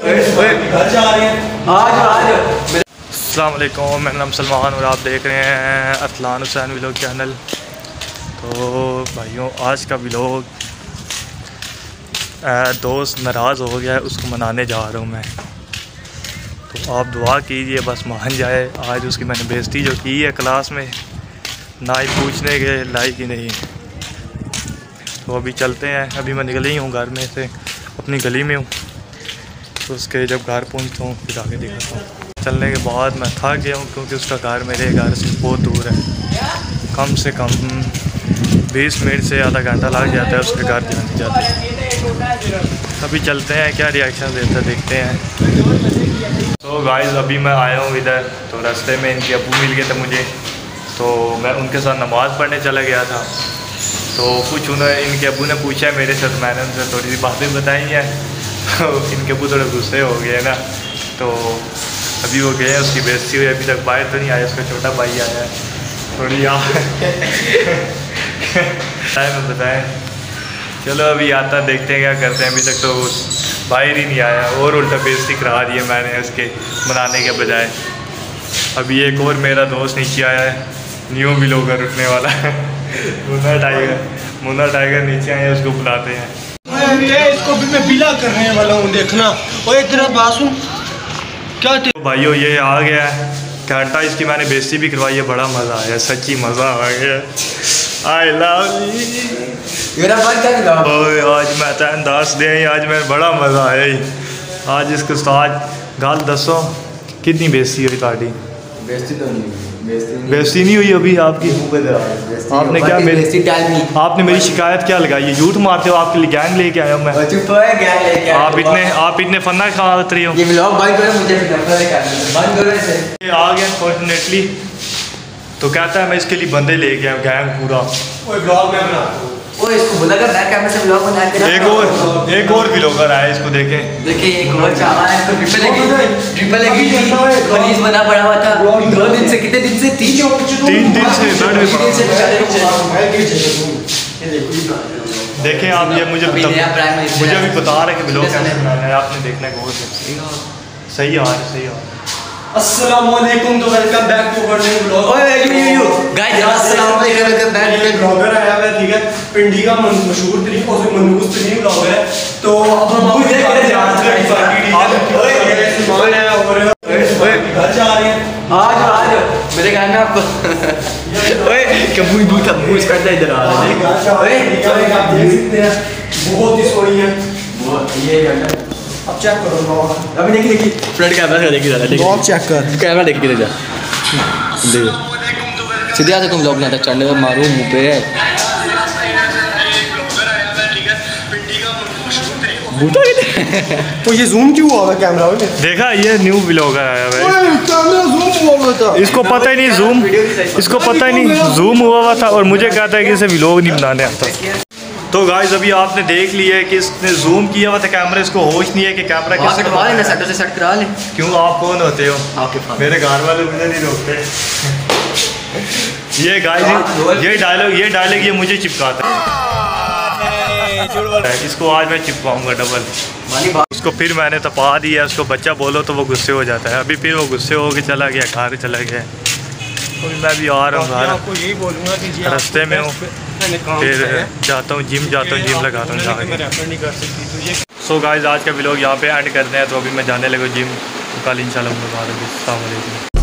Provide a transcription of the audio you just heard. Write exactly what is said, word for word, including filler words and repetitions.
घर जा रहे हैं आज आज। अस्सलाम वालेकुम, मेरा नाम सलमान और आप देख रहे हैं अतलान हुसैन व्लॉग चैनल। तो भाइयों, आज का व्लॉग दोस्त नाराज़ हो गया है, उसको मनाने जा रहा हूँ मैं। तो आप दुआ कीजिए बस मान जाए। आज उसकी मैंने बेइज्जती जो की है क्लास में, ना ही पूछने के लायक ही नहीं। तो अभी चलते हैं। अभी मैं निकल ही हूँ घर में से, अपनी गली में हूँ। तो उसके जब घर पहुँचता हूँ फिर आगे दिखाता हूँ। चलने के बाद मैं थक गया हूँ क्योंकि उसका घर मेरे घर से बहुत दूर है। कम से कम बीस मिनट से आधा घंटा लग जाता है उसके घर जाने जाते। अभी चलते हैं, क्या रिएक्शन देता देखते हैं। तो गाइस, अभी मैं आया हूँ इधर। तो रास्ते में इनके अब्बू मिल गए थे मुझे, तो मैं उनके साथ नमाज़ पढ़ने चला गया था। तो कुछ उन्होंने इनके अब्बू ने पूछा है मेरे साथ, मैंने उनसे थोड़ी सी बातें बताई हैं। तो इनके अब्बू थोड़े गुस्से हो गए ना, तो अभी वो गए हैं, उसकी बेइज्जती हुई। अभी तक बाहर तो नहीं आया, उसका छोटा भाई आया है। थोड़ी यार में बताएं। चलो अभी आता, देखते हैं क्या करते हैं। अभी तक तो बाहर ही नहीं आया और उल्टा बेइज्जती करा दी है मैंने उसके मनाने के बजाय। अभी एक और मेरा दोस्त नीचे आया है, न्यू व्लॉगर उठने वाला है। मुन्ना टाइगर मुन्ना टाइगर नीचे आए, उसको बुलाते हैं। इसको भी मैं बिला करने वाला हूँ, देखना। ओए तेरा बासुन क्या थे? तो भाइयों, ये आ गया है घंटा, इसकी मैंने बेइज्जती भी करवाई है। बड़ा मज़ा आया, सच्ची मज़ा आ गया। आई लव मेरा बात क्या लगा? ओए आज मैं तो अंदाज दे, आज मैं बड़ा मज़ा आया ही। आज इसको साथ गाल दसो कितनी बेइज्जती हुई ताड़ी? बेइज्जती तो नहीं हुई। बेइज्जती नहीं हुई अभी आपकी? आपने क्या मेरी आपने मेरी शिकायत क्या लगाई है? झूठ मारते हो, आपके लिए गैंग लेके आया हूँ मैं। आप इतने आप इतने फन्ना खा रही हो। आ गया फॉर्चुनेटली, तो कहता है मैं इसके लिए बंदे लेके आया, गैंग पूरा। ओए इसको बोला कर बैक कैमरे से व्लॉग बना के। एक और एक और व्लॉगर आया, इसको देखें। देखिए एक और चावा है, इसको ट्रिपल लगी ट्रिपल लगी थी, पनीर बना पड़ा हुआ था दो दिन से। कितने दिन से? तीन तीन दिन से थर्ड में पड़ा। देखें आप, ये मुझे मुझे अभी बता रहे कि व्लॉग कैसे बनाना है, आपने देखना है गौर से। सही आ रहा है, सही आ रहा है। अस्सलाम वालेकुम, तो welcome back to our new vlog. ओए यू यू यू गाइस, अस्सलाम वालेकुम, वेलकम बैक टू व्लॉगर आया है, ठीक है। पिंडी का मशहूर तरीन और मनहूस तरीन व्लॉगर है। तो अब हम आपको देख रहे हैं आज ओए ये सलमान है और ओए घर जा रहे हैं आज आज मेरे घर में आपको। ओए कबूई बूटा बूस करता इधर आ रहा है। ओए आप देख सकते हैं, बहुत ही सोनी है बहुत। ये घर अब चेक करो ब्लॉग। अभी देखिए देखिए फ्रंट कैमरा से देखिए जरा, देखिए ब्लॉग चेक कर, कैमरा देख के जा। देखो सीधे आ, तुम ब्लॉग बनाता चढ़ने में मारूं मुंह पे। तो ये जूम क्यों हुआ है कैमरा में? देखा, ये न्यू व्लॉगर आया है। कैमरा जूम हुआ हुआ था, इसको पता ही नहीं जूम इसको पता ही नहीं जूम हुआ हुआ था, और मुझे कहता है कि इसे व्लॉग नहीं बनाने आता। तो गाइस, अभी आपने देख लिया है कि इसने जूम किया हुआ था कैमरा, इसको होश नहीं है कि कैमरा किस कटवा लेना, सेट से सेट करा ले। क्यों, आप कौन होते हो? आपके पास मेरे घर वाले मुझे नहीं रोकते। ये गाइस, ये डायलॉग ये डायलॉग ये मुझे चिपकाता है। इसको आज मैं चिपकाऊंगा डबल। उसको फिर मैंने तपा दिया, उसको बच्चा बोलो तो वो गुस्से हो जाता है। अभी फिर वो गुस्से हो के चला गया, घर चला गया। तो मैं भी आ रहा हूँ घर, आपको यही बोलूँगा कि रास्ते में हूँ, फिर जाता हूँ जिम जाता हूँ जिम लगाता हूँ जाके। सो गाइस, आज का व्लॉग यहाँ पे एंड करते हैं। तो अभी मैं जाने लगा जिम, तो कल इंशाल्लाह मुलाकात होगी। अस्सलाम वालेकुम।